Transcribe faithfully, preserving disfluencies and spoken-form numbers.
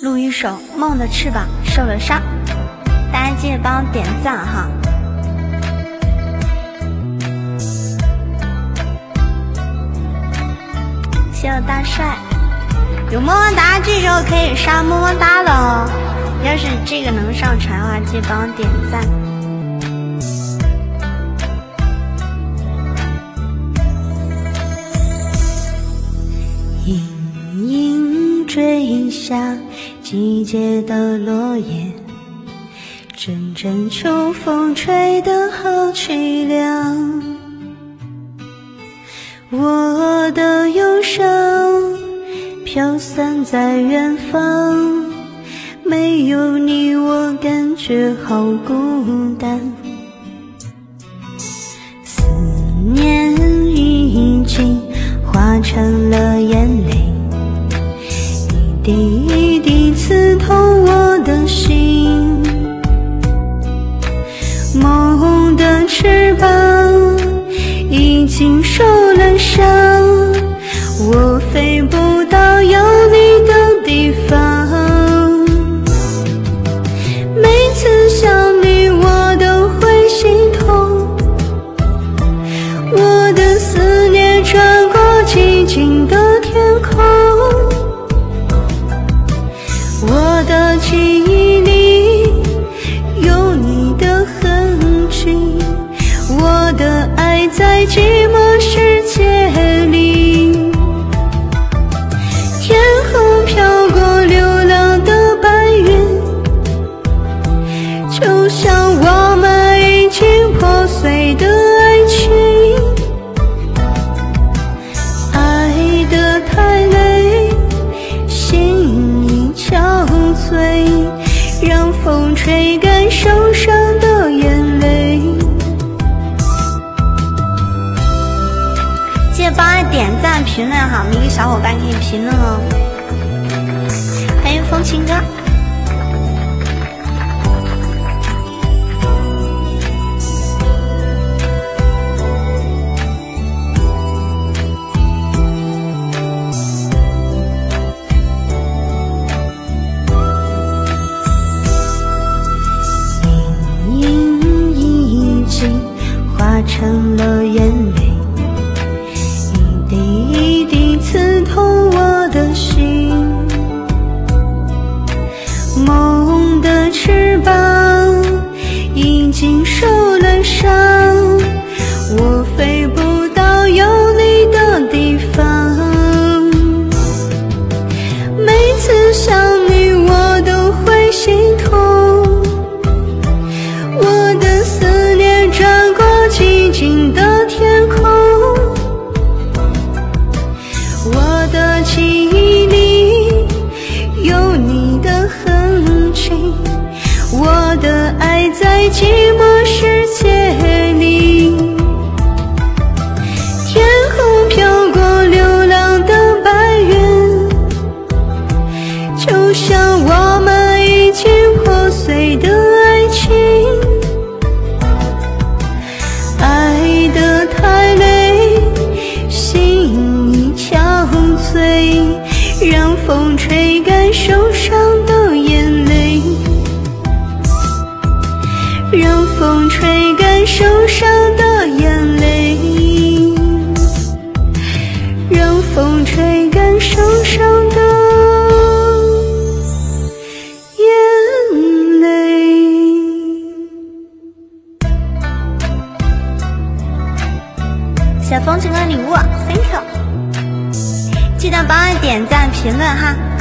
录一首《梦的翅膀受了伤》，大家记得帮我点赞哈。谢谢大帅，有么么哒，这时候可以刷么么哒了哦。要是这个能上传的话，记得帮我点赞。隐隐坠下季节的落叶，阵阵秋风吹得好凄凉。我的忧伤飘散在远方，没有你我感觉好孤单。思念已经化成了眼泪，一滴一滴刺痛我的心。梦的翅膀已经受了伤，我飞不到有你的地方。每次想你我都会心痛，我的思念穿过寂静的天空。我的记忆里有你的痕迹，我的爱在寂寞世界里。天空飘过流浪的白云，就像我们已经破碎的爱情。爱得太累，心已憔悴，让风吹干受伤的眼泪。记得帮我点赞评论哈，每个小伙伴可以评论哦。欢迎风情哥。隐隐已经化成了眼泪，一滴一滴刺痛我的心。梦的翅膀已经受了伤，我飞不到有你的地方。每次想你我都会心痛，我的思念穿过寂静的天空。我的记忆里有你的痕迹，我的爱在寂寞世界里。天空飘过流浪的白云，就像我们已经破碎的爱情。爱得太累，心已憔悴，让风吹干受伤的眼泪。让风吹干受伤的眼泪，让风吹干受伤的眼泪。小风情的礼物 ，thank you， 记得帮我点赞评论哈。